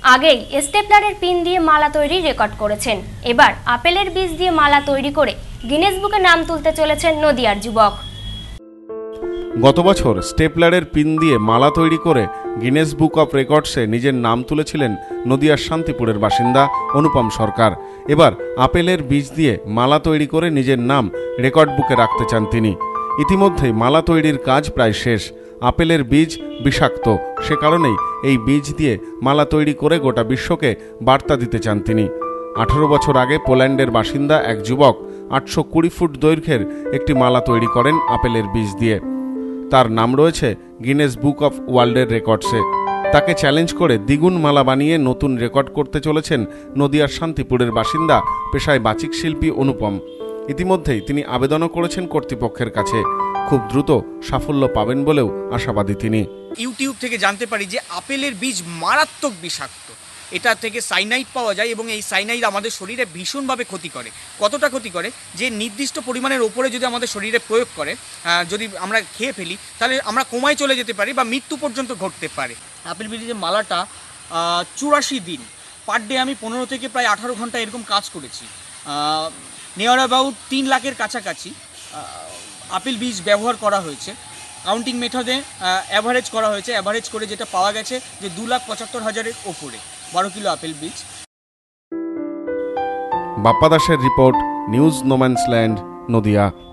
আগেই স্টেপলারের পিন দিয়ে মালা তৈরির রেকর্ড করেছেন। এবার আপেলের বীজ দিয়ে মালা তৈরি করে গিনেস বুকে নাম তুলতে চলেছেন নদিয়ার যুবক। গত বছর স্টেপলারের পিন দিয়ে মালা তৈরি করে গিনেস বুক অফ রেকর্ডসে নিজের নাম তুলেছিলেন নদিয়ার শান্তিপুরের বাসিন্দা অনুপম সরকার। এবার আপেলের বীজ দিয়ে মালা তৈরি করে নিজের নাম রেকর্ড বুকে রাখতে চান তিনি। ইতিমধ্যেই মালা তৈরির কাজ প্রায় শেষ। আপেলের বীজ বিষাক্ত, সে কারণেই এই বীজ দিয়ে মালা তৈরি করে গোটা বিশ্বকে বার্তা দিতে চান তিনি। 18 বছর আগে পোল্যান্ডের বাসিন্দা এক যুবক 820 ফুট দৈর্ঘ্যের একটি মালা তৈরি করেন আপেলের বীজ দিয়ে। তার নাম রয়েছে গিনেস বুক অফ ওয়ার্ল্ডের রেকর্ডসে। তাকে চ্যালেঞ্জ করে দ্বিগুণ মালা বানিয়ে নতুন রেকর্ড করতে চলেছেন নদিয়ার শান্তিপুরের বাসিন্দা পেশায় বাচিক শিল্পী অনুপম। ইতিমধ্যেই তিনি আবেদনও করেছেন কর্তৃপক্ষের কাছে। খুব দ্রুত সাফল্য পাবেন বলেও আশাবাদী তিনি। ইউটিউব থেকে জানতে পারি যে আপেলের বীজ মারাত্মক বিষাক্ত। এটা থেকে সাইনাইড পাওয়া যায় এবং এই সাইনাইড আমাদের শরীরে ভীষণভাবে ক্ষতি করে। কতটা ক্ষতি করে যে নির্দিষ্ট পরিমাণের ওপরে যদি আমাদের শরীরে প্রয়োগ করে, যদি আমরা খেয়ে ফেলি, তাহলে আমরা কোমায় চলে যেতে পারি বা মৃত্যু পর্যন্ত ঘটতে পারে। আপেল বীজের মালাটা 84 দিন পার ডে আমি 15 থেকে প্রায় 18 ঘন্টা এরকম কাজ করেছি। নিয়ার অ্যাবাউট 3 লাখের কাছাকাছি আপেল বীজ ব্যবহার করা হয়েছে। কাউন্টিং মেথডে অ্যাভারেজ করা হয়েছে। অ্যাভারেজ করে যেটা পাওয়া গেছে যে 2,75,000-এর ওপরে 12 কিলো আপেল বীজ। বাপ্পা দাসের রিপোর্ট, নিউজ নোম্যান্সল্যান্ড, নদিয়া।